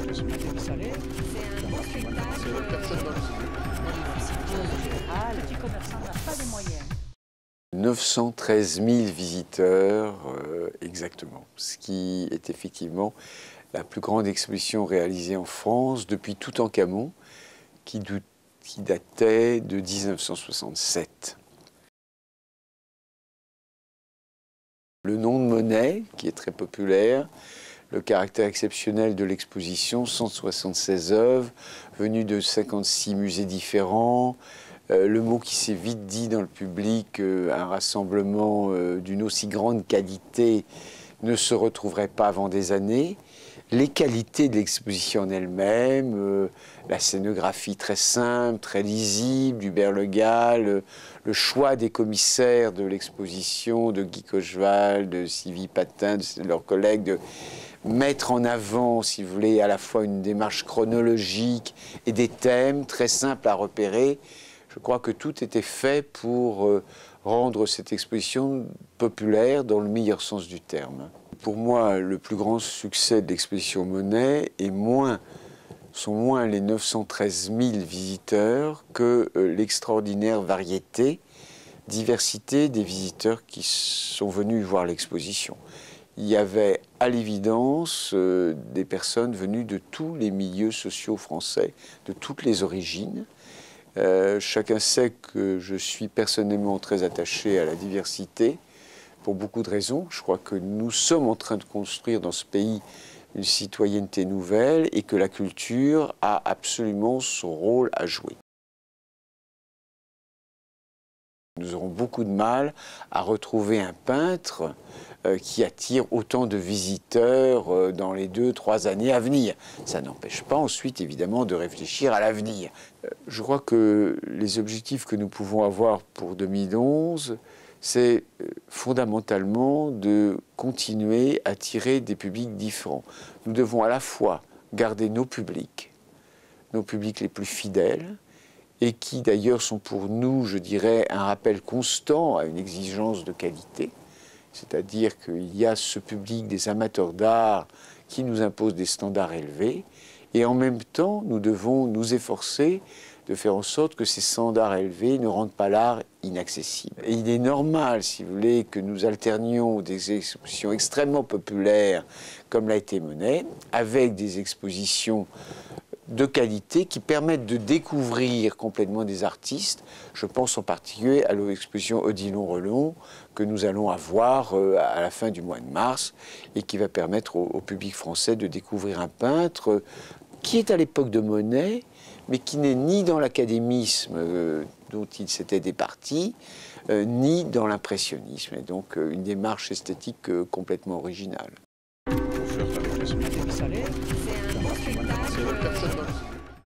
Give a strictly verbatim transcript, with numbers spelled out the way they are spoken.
C'est un beau spectacle. Le petit commerçant n'a pas les moyens. neuf cent treize mille visiteurs euh, exactement, ce qui est effectivement la plus grande exposition réalisée en France depuis Toutankhamon, qui, qui datait de mille neuf cent soixante-sept. Le nom de Monet, qui est très populaire, le caractère exceptionnel de l'exposition, cent soixante-seize œuvres, venues de cinquante-six musées différents, euh, le mot qui s'est vite dit dans le public, euh, un rassemblement euh, d'une aussi grande qualité ne se retrouverait pas avant des années. Les qualités de l'exposition en elle-même, euh, la scénographie très simple, très lisible, d'Hubert Le Gall, le, le choix des commissaires de l'exposition, de Guy Cocheval, de Sylvie Patin, de leurs collègues, de mettre en avant, si vous voulez, à la fois une démarche chronologique et des thèmes très simples à repérer. Je crois que tout était fait pour euh, rendre cette exposition populaire dans le meilleur sens du terme. Pour moi, le plus grand succès de l'exposition Monet est moins, sont moins les neuf cent treize mille visiteurs que euh, l'extraordinaire variété, diversité des visiteurs qui sont venus voir l'exposition. Il y avait à l'évidence euh, des personnes venues de tous les milieux sociaux français, de toutes les origines. Euh, chacun sait que je suis personnellement très attaché à la diversité, pour beaucoup de raisons. Je crois que nous sommes en train de construire dans ce pays une citoyenneté nouvelle et que la culture a absolument son rôle à jouer. Nous aurons beaucoup de mal à retrouver un peintre euh, qui attire autant de visiteurs euh, dans les deux, trois années à venir. Ça n'empêche pas ensuite, évidemment, de réfléchir à l'avenir. Euh, je crois que les objectifs que nous pouvons avoir pour deux mille onze, c'est fondamentalement de continuer à attirer des publics différents. Nous devons à la fois garder nos publics, nos publics les plus fidèles, et qui d'ailleurs sont pour nous, je dirais, un rappel constant à une exigence de qualité. C'est-à-dire qu'il y a ce public des amateurs d'art qui nous impose des standards élevés, et en même temps, nous devons nous efforcer de faire en sorte que ces standards élevés ne rendent pas l'art inaccessible. Et il est normal, si vous voulez, que nous alternions des expositions extrêmement populaires, comme l'a été Monet, avec des expositions de qualité qui permettent de découvrir complètement des artistes. Je pense en particulier à l'exposition Odilon-Relon que nous allons avoir à la fin du mois de mars et qui va permettre au, au public français de découvrir un peintre qui est à l'époque de Monet, mais qui n'est ni dans l'académisme euh, dont il s'était départi, euh, ni dans l'impressionnisme. Et donc euh, une démarche esthétique euh, complètement originale. C'est un beau spectacle.